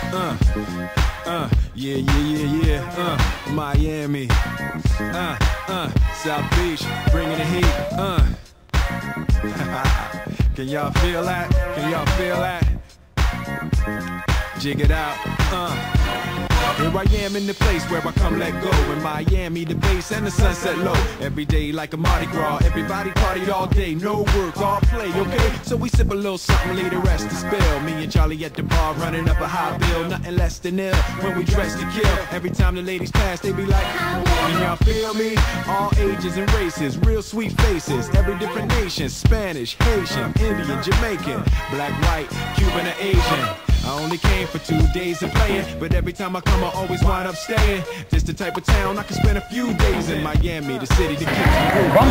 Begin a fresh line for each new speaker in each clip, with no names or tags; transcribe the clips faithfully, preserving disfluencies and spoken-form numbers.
Uh, uh, yeah, yeah, yeah, yeah. Uh, Miami. Uh, uh, South Beach, bringing the heat. Uh. Can y'all feel that? Can y'all feel that? Jig it out. Uh. Here I am in the place where I come let go. In Miami, the base and the sunset low. Every day like a Mardi Gras. Everybody party all day. No work, all play, okay? So we sip a little something, leave the rest to spill. Me and Charlie at the bar running up a high bill. Nothing less than ill when we dress to kill. Every time the ladies pass, they be like, can y'all feel me? All ages and races, real sweet faces. Every different nation, Spanish, Haitian, Indian, Jamaican, black, white, Cuban, or Asian. I only came for two days of playing, but every time I come I always wind up staying. Just the type of town I can spend a few days in. Miami, the city that keeps me moving.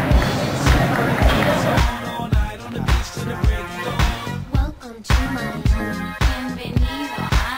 Welcome to Miami. Bienvenido a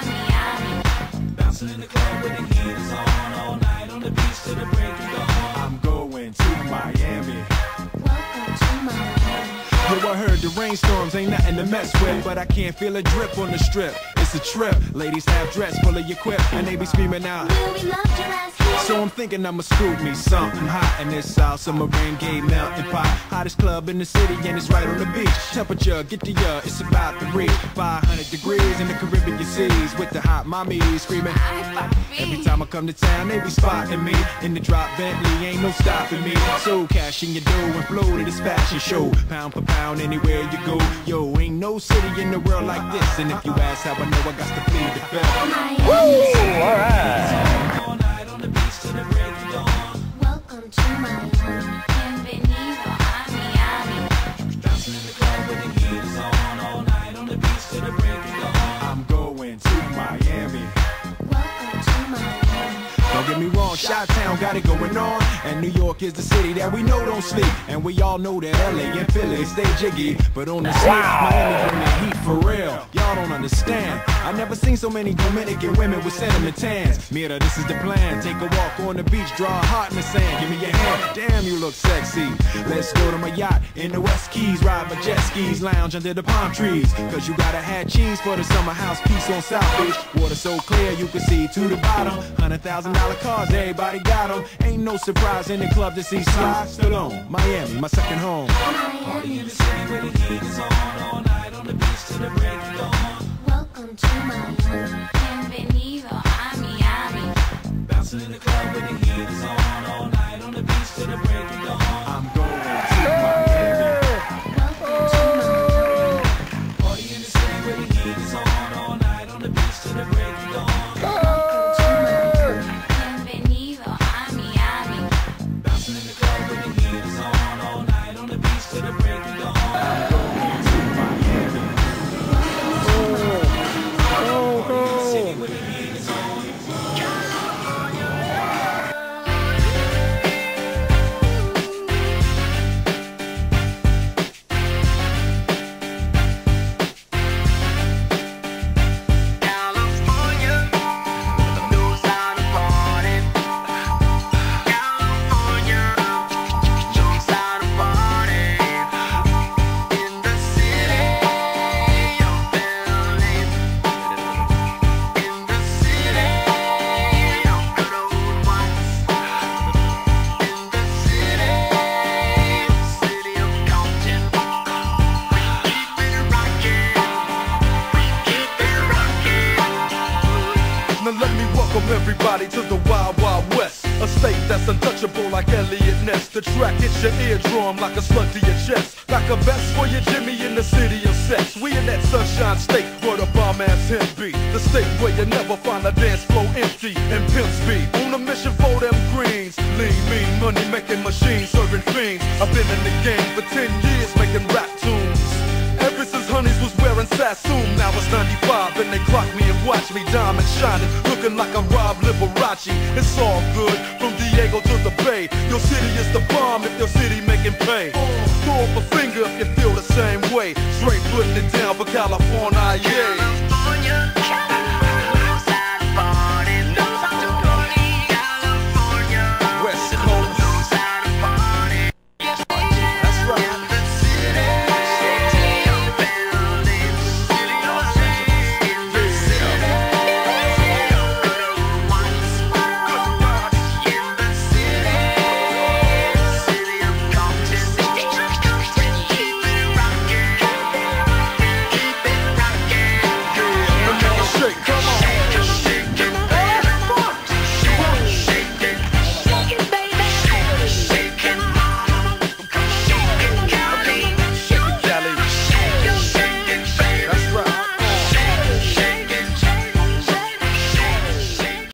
Miami.
Bouncing in the club with the heat is on all night on the beach till the break of dawn. I'm going to Miami.
Welcome to Miami.
Yo, I heard the rainstorms ain't nothing to mess with, but I can't feel a drip on the strip. It's a trip. Ladies have dress full of your quip, and they be screaming out,
Will we love your ass here?
so I'm thinking I'ma scoop me something hot in this South Submarine Gay melting pot. Hottest club in the city, and it's right on the beach. Temperature, get the uh, it's about to reach five hundred degrees in the Caribbean seas with the hot mommies screaming. Every time I come to town, they be spotting me in the drop Bentley, ain't no stopping me. So cash in your dough and flow to this fashion show, pound for pound anywhere you go. Yo, ain't no city in the world like this, and if you ask how I know, I got to plead the fifth.
Woo!
Alright.
All night on the beach till the break of dawn.
Welcome to Miami. Bienvenido a Miami.
Bouncing in the club with the heat is on all night on the beach till the break of dawn. I'm going to Miami.
Welcome to Miami.
Don't get me wrong, Chi-Town got it going on, and New York is the city that we know don't sleep. And we all know that L A and Philly stay jiggy, but on the scene, Miami bring the heat for real. Y'all don't understand. I never seen so many Dominican women with sentiment tans. Mira, this is the plan. Take a walk on the beach, draw a heart in the sand. Give me your hand. Damn, you look sexy. Let's go to my yacht in the West Keys, ride my jet skis, lounge under the palm trees. Cause you gotta have cheese for the summer house piece on South Beach. Water so clear you can see to the bottom. Hundred thousand dollar cars, everybody got them. Ain't no surprise in the club to see Sly Stallone. Miami, my second home.
Miami.
The city where the heat is on all night on the beach till the break of dawn.
Welcome to Miami. Bienvenido a Miami.
Bouncing in the club where the heat is on all night on the beach till the break of dawn. I'm going to Miami.
Welcome to Miami.
Party in the city where the heat is on all night on the beach till the break of dawn.
Welcome to Miami. Bienvenido a Miami.
Bouncing in the club where the heat is on all night on the beach till the break of dawn. I'm going to Miami. Party in the city where the heat is on.
Everybody to the Wild Wild West, a state that's untouchable like Elliot Ness. The track hits your eardrum like a slug to your chest, like a vest for your Jimmy in the city of sex. We in that sunshine state where the bomb ass him be, the state where you never find a dance floor empty and pimp speed. On a mission for them greens, lean, mean, money making machines, serving fiends. I've been in the game for ten years making rap tunes. Ever since Honeys was wearing Sassoon, now it's ninety-five and they clock me and watch me diamond shining, looking like I'm Rob Liberace. It's all good, from Diego to the Bay. Your city is the bomb if your city making pay. Throw up a finger if you feel the same way. Straight putting it down for California, yeah.